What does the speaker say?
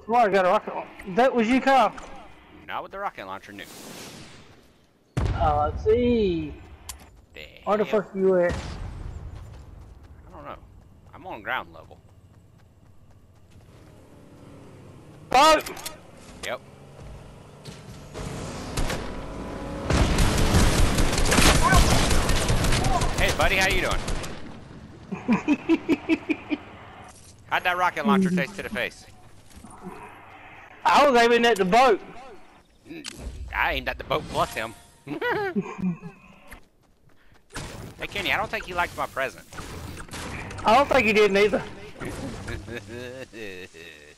Come on, I got a rocket launcher. That was you, Kyle. Not with the rocket launcher, new. Let's see. Where the fuck you at? I don't know. I'm on ground level. Boat! Yep. Hey, buddy, how you doing? How'd that rocket launcher taste to the face? I was aiming at the boat. I aimed at the boat plus him. Hey, Kenny, I don't think you liked my present. I don't think he did neither.